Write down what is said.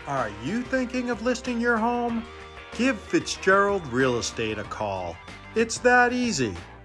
Are you thinking of listing your home? Give Fitzgerald Real Estate a call. It's that easy.